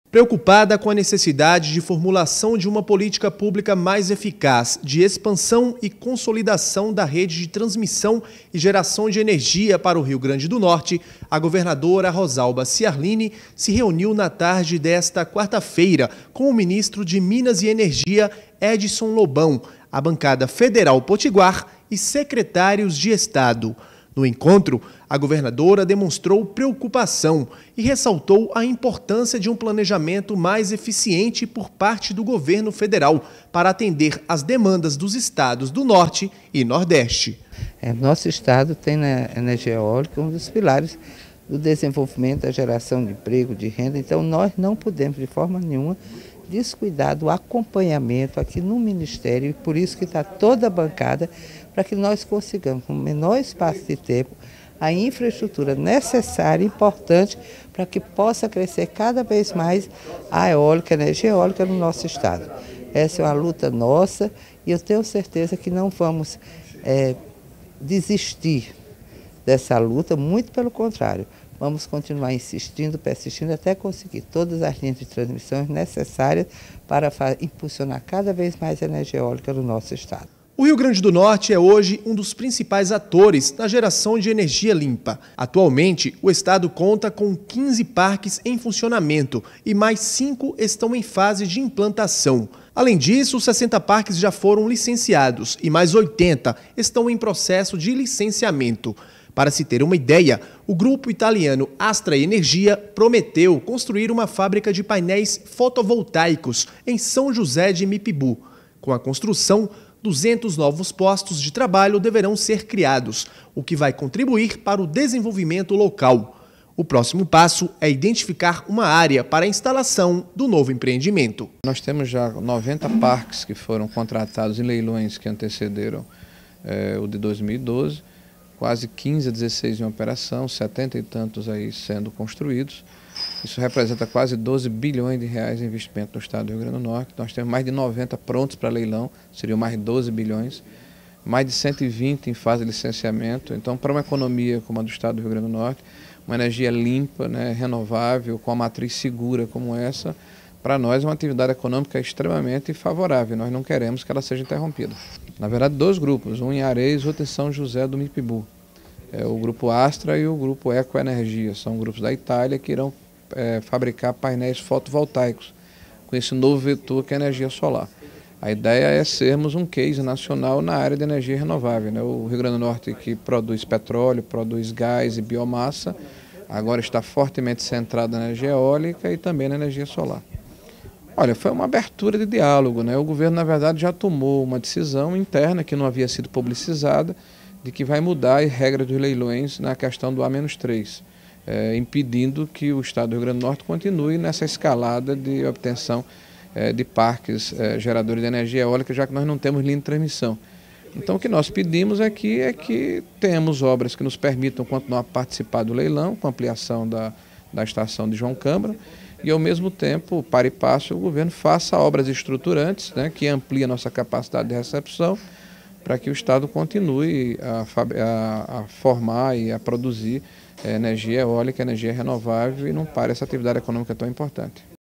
Preocupada com a necessidade de formulação de uma política pública mais eficaz de expansão e consolidação da rede de transmissão e geração de energia para o Rio Grande do Norte, a governadora Rosalba Ciarline se reuniu na tarde desta quarta-feira com o ministro de Minas e Energia, Edson Lobão, a bancada federal potiguar e secretários de Estado. No encontro, a governadora demonstrou preocupação e ressaltou a importância de um planejamento mais eficiente por parte do governo federal para atender às demandas dos estados do Norte e Nordeste. Nosso estado tem na energia eólica um dos pilares do desenvolvimento, da geração de emprego, de renda, então nós não podemos de forma nenhuma descuidar do acompanhamento aqui no Ministério, e por isso que está toda a bancada, para que nós consigamos, com o menor espaço de tempo, a infraestrutura necessária e importante para que possa crescer cada vez mais a eólica, a energia eólica no nosso estado. Essa é uma luta nossa e eu tenho certeza que não vamos desistir dessa luta, muito pelo contrário. Vamos continuar insistindo, persistindo, até conseguir todas as linhas de transmissão necessárias para impulsionar cada vez mais a energia eólica no nosso estado. O Rio Grande do Norte é hoje um dos principais atores na geração de energia limpa. Atualmente, o estado conta com 15 parques em funcionamento e mais 5 estão em fase de implantação. Além disso, 60 parques já foram licenciados e mais 80 estão em processo de licenciamento. Para se ter uma ideia, o grupo italiano Astra Energia prometeu construir uma fábrica de painéis fotovoltaicos em São José de Mipibu. Com a construção, 200 novos postos de trabalho deverão ser criados, o que vai contribuir para o desenvolvimento local. O próximo passo é identificar uma área para a instalação do novo empreendimento. Nós temos já 90 parques que foram contratados em leilões que antecederam o de 2012, quase 15 a 16 em operação, 70 e tantos aí sendo construídos. Isso representa quase 12 bilhões de reais de investimento no estado do Rio Grande do Norte. Nós temos mais de 90 prontos para leilão, seriam mais de 12 bilhões, mais de 120 em fase de licenciamento. Então, para uma economia como a do estado do Rio Grande do Norte, uma energia limpa, renovável, com uma matriz segura como essa, para nós é uma atividade econômica extremamente favorável. Nós não queremos que ela seja interrompida. Na verdade, 2 grupos, um em Areias, outro em São José do Mipibu. O grupo Astra e o grupo Ecoenergia, são grupos da Itália que irão fabricar painéis fotovoltaicos com esse novo vetor que é a energia solar. A ideia é sermos um case nacional na área de energia renovável. O Rio Grande do Norte, que produz petróleo, produz gás e biomassa, agora está fortemente centrado na energia eólica e também na energia solar. Olha, foi uma abertura de diálogo, O governo, na verdade, já tomou uma decisão interna que não havia sido publicizada, de que vai mudar a regra dos leilões na questão do A-3. Impedindo que o estado do Rio Grande do Norte continue nessa escalada de obtenção de parques geradores de energia eólica, já que nós não temos linha de transmissão. Então o que nós pedimos é que tenhamos obras que nos permitam continuar a participar do leilão, com ampliação da estação de João Câmara, e ao mesmo tempo, para e passo, o governo faça obras estruturantes, que ampliem a nossa capacidade de recepção, para que o estado continue a formar e a produzir energia eólica, energia renovável e não pare essa atividade econômica tão importante.